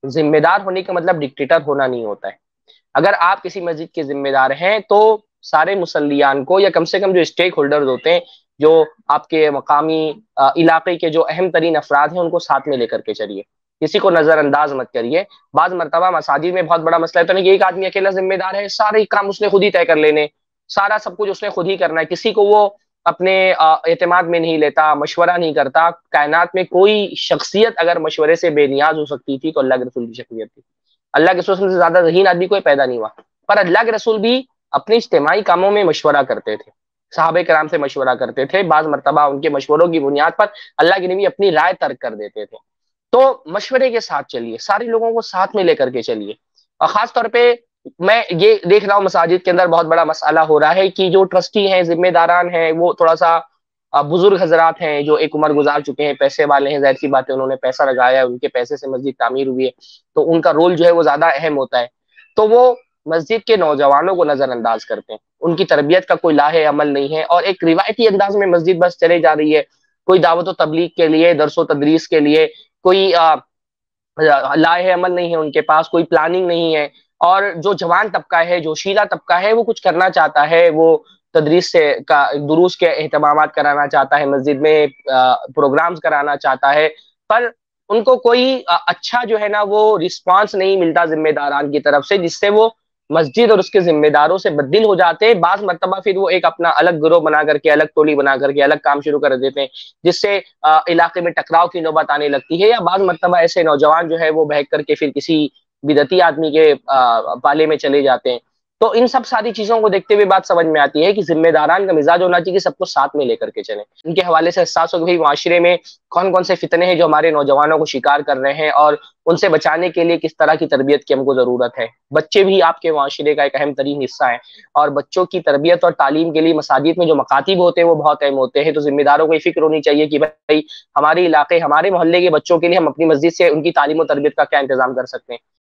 जिम्मेदार होने का मतलब डिक्टेटर होना नहीं होता है। अगर आप किसी मस्जिद के जिम्मेदार हैं तो सारे मुसल्लियान को, या कम से कम जो स्टेक होल्डर्स होते हैं, जो आपके मकामी इलाके के जो अहम तरीन अफराद हैं, उनको साथ में लेकर के चलिए। किसी को नजरअंदाज मत करिए। बाज मरतबा मसाजिद में बहुत बड़ा मसला है तो नहीं कि एक आदमी अकेला जिम्मेदार है, सारे काम उसने खुद ही तय कर लेने, सारा सब कुछ उसने खुद ही करना है, किसी को वो अपने एतमाद में नहीं लेता, मशवरा नहीं करता। कायनात में कोई शख्सियत अगर मशवरे से बेनियाज हो सकती थी तो अल्लाह के रसूल की शख्सियत थी। अल्लाह के रसूल से ज्यादा ज़हीन आदमी कोई पैदा नहीं हुआ। पर अल्लाह के रसूल भी अपने इज्तिमाई कामों में मशवरा करते थे, सहाबे कराम से मशवरा करते थे। बाज मरतबा उनके मशवरों की बुनियाद पर अल्लाह के नबी अपनी राय तर्क कर देते थे। तो मशवरे के साथ चलिए, सारे लोगों को साथ में लेकर के चलिए। और खास तौर पे मैं ये देख रहा हूँ मसाजिद के अंदर बहुत बड़ा मसला हो रहा है कि जो ट्रस्टी हैं, जिम्मेदारान हैं, वो थोड़ा सा बुजुर्ग हजरात हैं जो एक उम्र गुजार चुके हैं, पैसे वाले हैं, जाहिर सी बात है उन्होंने पैसा लगाया है, उनके पैसे से मस्जिद तामीर हुई है, तो उनका रोल जो है वो ज्यादा अहम होता है। तो वो मस्जिद के नौजवानों को नजरअंदाज करते हैं, उनकी तरबियत का कोई लाहे अमल नहीं है, और एक रिवायती अंदाज में मस्जिद बस चले जा रही है। कोई दावत तबलीग के लिए, दरसो तदरीस के लिए कोई लाहे अमल नहीं है उनके पास, कोई प्लानिंग नहीं है। और जो जवान तबका है, जो शीला तबका है, वो कुछ करना चाहता है, वो तदरीस से का दुरूस के एहतमामात कराना चाहता है, मस्जिद में प्रोग्राम्स कराना चाहता है, पर उनको कोई अच्छा जो है ना वो रिस्पांस नहीं मिलता जिम्मेदारान की तरफ से, जिससे वो मस्जिद और उसके जिम्मेदारों से बददिल हो जाते हैं। बाज मरतबा फिर वो एक अपना अलग गिरोह बना करके, अलग टोली बना करके अलग काम शुरू कर देते हैं, जिससे इलाके में टकराव की नौबत आने लगती है। या बाज मरतबा ऐसे नौजवान जो है वो बहक करके फिर किसी बिदती आदमी के पाले में चले जाते हैं। तो इन सब सारी चीजों को देखते हुए बात समझ में आती है कि जिम्मेदारान का मिजाज होना चाहिए कि सबको साथ में लेकर के चले। इनके हवाले से एहसास हो कि भाई माशरे में कौन कौन से फितने हैं जो हमारे नौजवानों को शिकार कर रहे हैं, और उनसे बचाने के लिए किस तरह की तरबियत की हमको जरूरत है। बच्चे भी आपके माशरे का एक अहम तरीन हिस्सा है, और बच्चों की तरबियत और तालीम के लिए मसाजिद में जो मकातिब होते हैं वो बहुत अहम होते हैं। तो जिम्मेदारों को ये फिक्र होनी चाहिए कि भाई हमारे इलाके, हमारे मोहल्ले के बच्चों के लिए हम अपनी मस्जिद से उनकी तालीम और तरबियत का क्या इंतजाम कर सकते हैं।